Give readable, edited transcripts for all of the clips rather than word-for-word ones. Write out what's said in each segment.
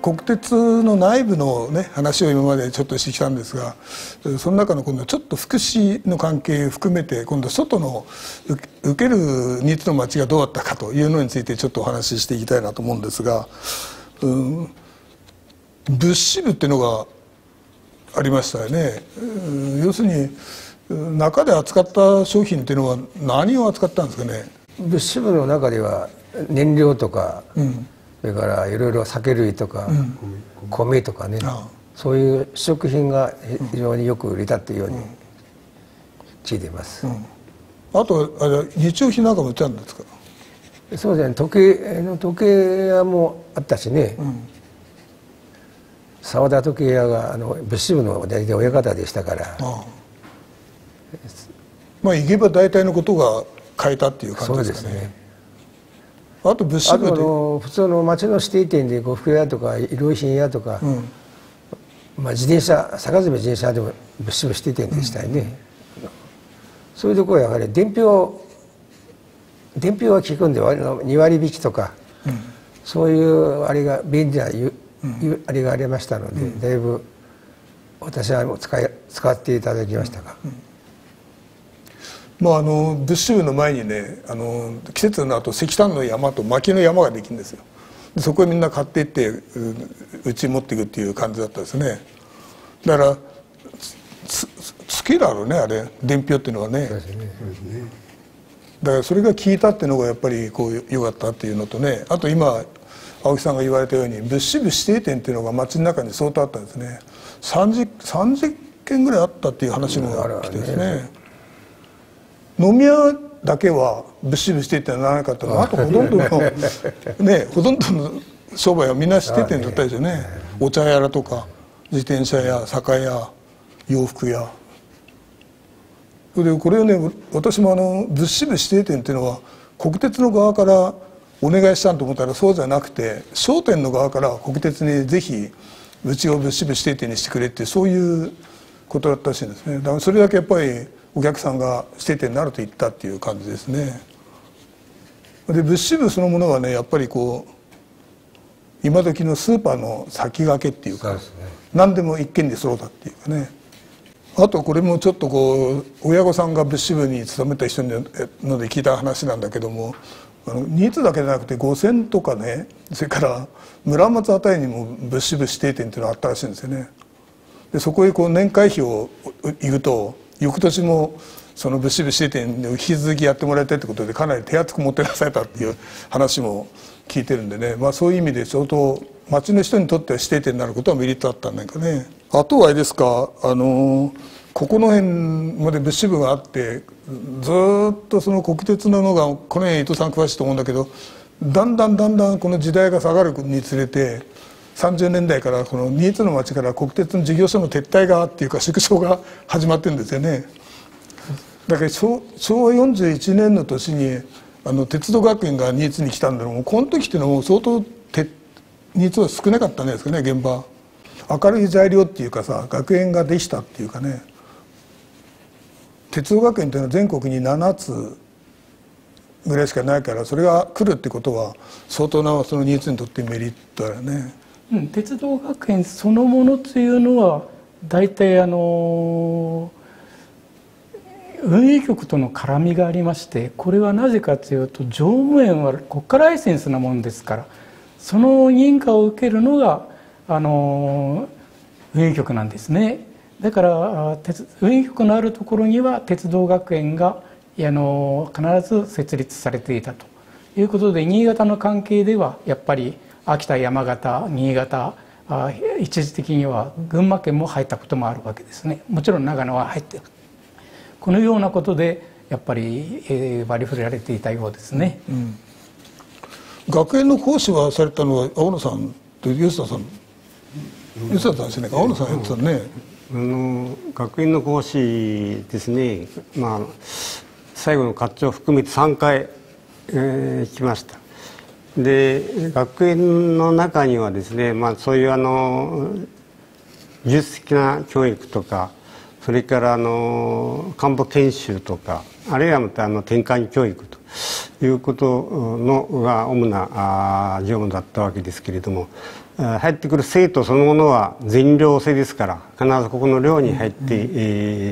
国鉄の内部の、ね、話を今までちょっとしてきたんですが、その中の今度ちょっと福祉の関係を含めて今度外の受ける新津の町がどうだったかというのについてちょっとお話ししていきたいなと思うんですが、物資部っていうのがありましたよね。要するに中で扱った商品っていうのは何を扱ったんですかね。 物資部の中では燃料とか、それからいろいろ酒類とか、米とかね、そういう食品が非常によく売れたというように聞いています。 あと日用品なんかも売ってあるんですか。 そうですね、時計屋もあったしね、澤田時計屋が物資部の大体親方でしたから、 まあ行けば大体のことが買えたっていう感じですかね。そうですね。あと物資部で普通の町の指定店で呉服屋とか衣料品屋とか、まあ自転車坂詰自転車でも物資部指定店でしたよね。そういうところはやはり伝票は効くんで2割引きとか、そういうあれが便利なあれがありましたので、だいぶ私は使っていただきましたが。 まあ物資部の前にね季節になると石炭の山と薪の山ができるんですよ。でそこへみんな買っていってうちに持っていくっていう感じだったですね。だから好きだろうねあれ伝票っていうのはね。だからそれが効いたっていうのがやっぱりこう良かったっていうのとね、あと今青木さんが言われたように物資部指定店っていうのが町の中に相当あったんですね。30件ぐらいあったっていう話も来てですね。飲み屋だけは物資部指定店はならなかったの。あとほとんどのねほとんどの商売はみんな指定店だったですよね。お茶屋とか自転車屋酒屋洋服屋で、これをね私も物資部指定店っていうのは国鉄の側からお願いしたんと思ったらそうじゃなくて商店の側から国鉄にぜひうちを物資部指定店にしてくれってそういうことだったらしいんですね。だからそれだけやっぱりお客さんが指定店になると言ったっていう感じですね。で物資部そのものはねやっぱりこう今時のスーパーの先駆けっていうか、何でも一軒に揃ったっていうかね。あとこれもちょっとこう親御さんが物資部に勤めた人ので聞いた話なんだけども、新津だけじゃなくて五泉とかね、それから村松あたりにも物資部指定店っていうのがあったらしいんですよね。でそこへこう年会費を行くと翌年もその物資部指定店で引き続きやってもらいたいってことでかなり手厚くもてなされたっていう話も聞いてるんでね、まあ、そういう意味で相当町の人にとっては指定店になることはメリットあったんだけどね。あとはあれですかここの辺まで物資部があってずっとその国鉄ののがこの辺伊藤さん詳しいと思うんだけどだんだんこの時代が下がるにつれて30年代からこの新津の町から国鉄の事業所の撤退がっていうか縮小が始まってるんですよね。だから昭和41年の年に鉄道学園が新津に来たんだけどもこの時っていうのはもう相当新津は少なかったんですかね現場。明るい材料っていうかさ学園ができたっていうかね。鉄道学園というのは全国に7つぐらいしかないからそれが来るってことは相当なその新津にとってメリットだよね。 鉄道学園そのものというのは大体運輸局との絡みがありまして、これはなぜかというと乗務員は国家ライセンスなものですからその認可を受けるのが運輸局なんですね。だから運輸局のあるところには鉄道学園が必ず設立されていたということで、新潟の関係ではやっぱり秋田山形新潟一時的には群馬県も入ったこともあるわけですね。もちろん長野は入っている。このようなことでやっぱり割り振られていたようですね。 学園の講師はされたのは青野さんと吉田さん吉田さんですね。青野さんやってたね。 学園の講師ですね、まあ、最後の課長を含めて3回、来ました。で学園の中にはですね、まあ、そういう技術的な教育とかそれから幹部研修とかあるいはまた転換教育ということのが主な業務だったわけですけれども、 入ってくる生徒そのものは全寮制ですから必ずここの寮に入って、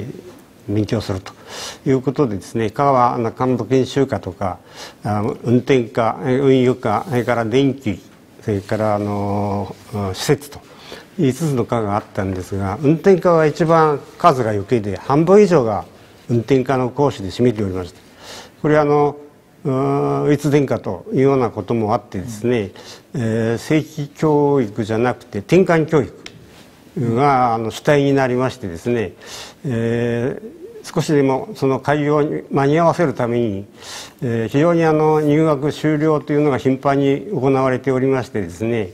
勉強するということでですね、科は幹部研修科とか運転科、運輸科、それから電気、それから施設と5つの科があったんですが、運転科は一番数が余計で半分以上が運転科の講師で占めておりました。これはいつ殿下というようなこともあってですね、正規教育じゃなくて転換教育が主体になりましてですね、少しでもその開業に間に合わせるために、非常に入学修了というのが頻繁に行われておりましてですね、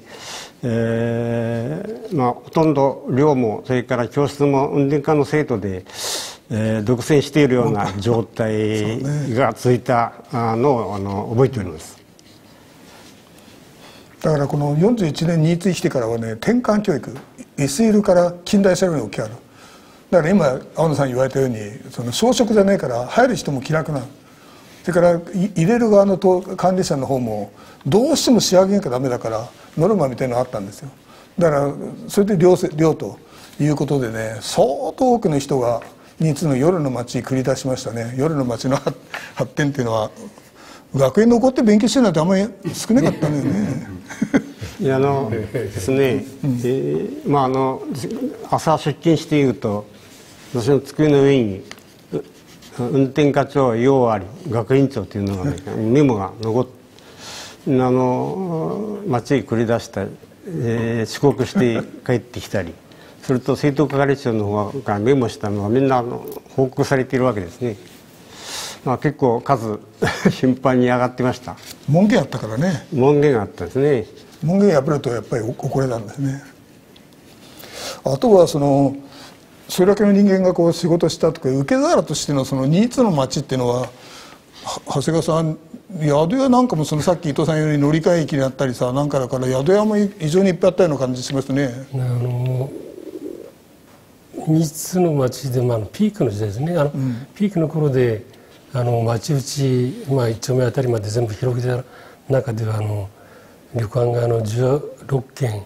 ほとんど寮もそれから教室も運転科の生徒で、独占しているような状態が続いたのを覚えております。 だからこの41年に生きてからはね、転換教育 SL から近代車両に置き換わる。だから今青野さん言われたようにその小食じゃないから入る人も気楽な、それから入れる側の管理者の方もどうしても仕上げなきゃダメだからノルマみたいなのがあったんですよ。だからそれで寮ということでね、相当多くの人が新津の夜の街に繰り出しましたね。夜の街の発展っていうのは学園残って勉強してるなんてあんまり少なかったんだよね。 いやですね、朝出勤していると私の机の上に運転課長、要あり学院長というのが、ね、メモが残って街へ繰り出したり、遅刻して帰ってきたりそれと生徒係長の方がメモしたのがみんな報告されているわけですね。結構数頻繁に上がってました。 門限あったからね。 門限があったんですね。 門限破るとやっぱり怒れたんですね。あとはそれだけの人間がこう仕事したとか受け皿としてのその新津の町っていうのは長谷川さん、宿屋なんかもさっき伊藤さん言うように乗り換え駅にあったりさなんかだから宿屋も非常にいっぱいあったような感じしますね。 新津の町でもピークの時代ですね。ピークの頃で町内、1丁目あたりまで全部広げた中では旅館が16軒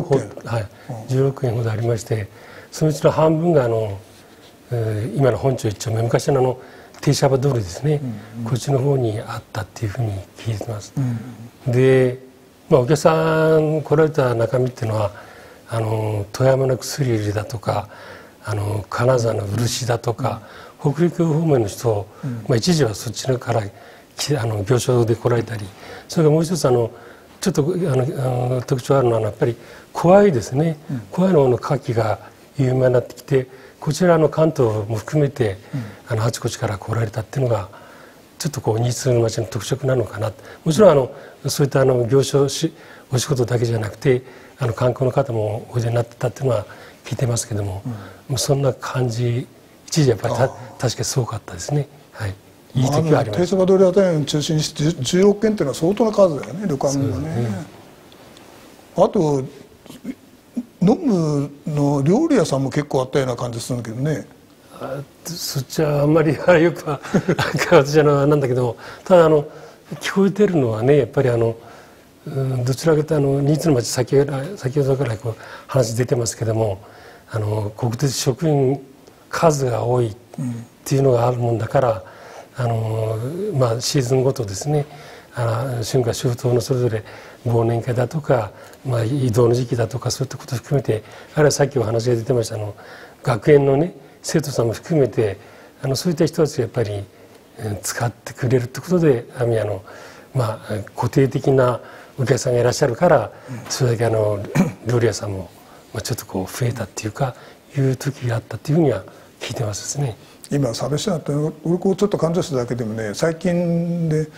16軒ほどありまして、そのうちの半分が今の本町1丁目、昔の停車場通りですね、こっちの方にあったっていうふうに聞いてます。で、お客さん来られた中身っていうのは富山の薬売りだとか金沢の漆だとか、北陸方面の人、一時はそっちのから行商で来られたり、それからもう一つちょっと特徴あるのはやっぱり怖いですね。怖いの牡蠣が有名になってきて、こちらの関東も含めてあちこちから来られたっていうのがちょっと新津の町の特色なのかな。もちろんそういった業種お仕事だけじゃなくて観光の方もおいでになってたっていうのは聞いてますけども、そんな感じ一時やっぱり確かにすごかったですね。はい、いい時はありました。 定食通りあたりを中心にして16軒っていうのは相当な数だよね、旅館がね。あと飲むの料理屋さんも結構あったような感じするんだけどね。 そっちはあんまりよくは私なんだけど、ただ聞こえてるのはね、やっぱりどちらかというと新津の町、先ほどから話出てますけども、国鉄職員数が多いっていうのがあるもんだから、シーズンごとですね、春夏秋冬のそれぞれ忘年会だとか、移動の時期だとかそういったことを含めて、あるいはさっきお話が出てました学園のね生徒さんも含めてそういった人たちがやっぱり使ってくれるってことで固定的なお客さんがいらっしゃるから、それだけ料理屋さんもちょっと増えたっていうかいう時があったっていうふうには聞いてますですね。 今寂しいなって俺ちょっと感情しただけでもね、最近で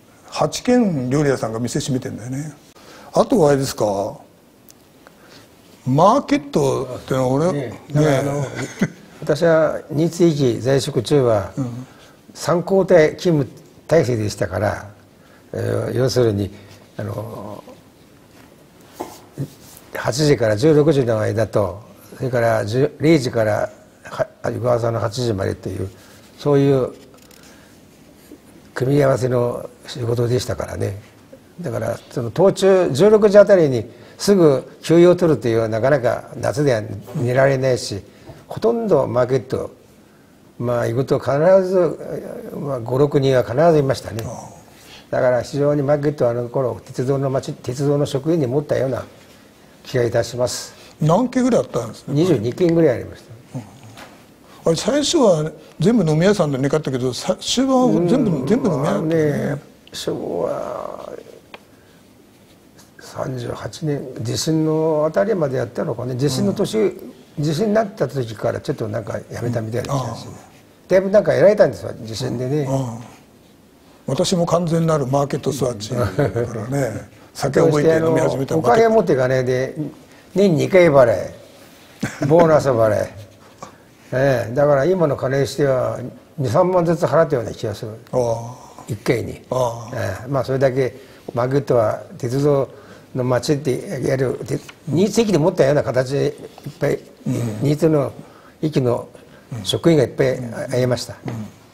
8軒料理屋さんが店閉めてんだよね。あとはあれですか、マーケットってのは私は新津駅在職中は3交代勤務体制でしたから、要するに8時から16時の間と、それから0時から翌朝の8時までというそういう組み合わせの仕事でしたからね。だからその途中16時あたりにすぐ休養を取るというのはなかなか夏では寝られないし、ほとんどマーケット行くと必ず、56人は必ずいましたね。だから非常にマーケットはあの頃鉄道の職員に持ったような気がいたします。 何軒ぐらいあったんですか。 22軒ぐらいありました。 あれ最初は全部飲み屋さんで寝かったけど、終盤は全部飲み屋だったね。 昭和38年地震のあたりまでやったのかね。地震になった時からちょっとなんかやめたみたいな気がする。だいぶなんかやられたんですよ、地震でね。 私も完全なるマーケットスワッチだからね、酒を覚えて飲み始めた。 お金持っていかねで年2回払い、ボーナス払い、だから今の金にしては2、3万ずつ払ったような気がする、1回に。それだけマーケットは鉄道の街ってやる新津駅で持ったような形でいっぱい新津の駅の職員がいっぱい会いました。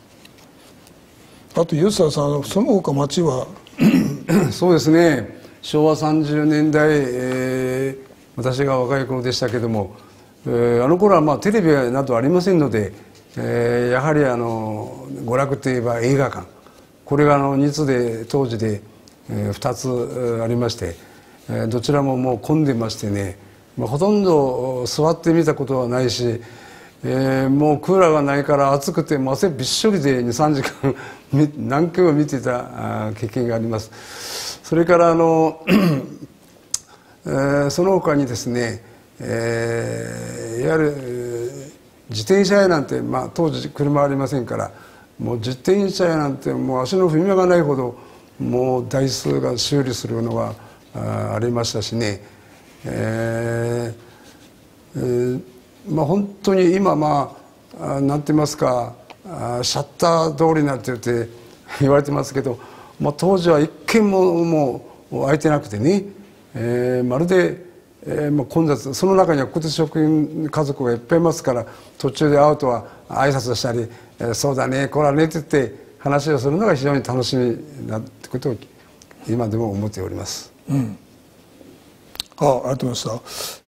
あと湯沢さん、その他町はそうですね、昭和30年代、私が若い頃でしたけども、あの頃はテレビなどありませんので、やはり娯楽といえば映画館、これが新津で当時で、2つありまして、どちらももう混んでましてね、ほとんど座って見たことはないし、もうクーラーがないから暑くて汗びっしょりで2、3時間何回も見てた経験があります。それからその他にですね、いわゆる自転車屋なんて、当時車ありませんから、もう自転車屋なんてもう足の踏み場がないほどもう台数が修理するのがありましたしね、本当に今なんて言いますか、シャッター通りなんて言われてますけど、当時は一軒もう空いてなくてね、まるで、混雑、その中には国鉄職員家族がいっぱいいますから、途中で会うとは挨拶したり、そうだねこらねって言って話をするのが非常に楽しみなことを今でも思っております。 ありがとうございました。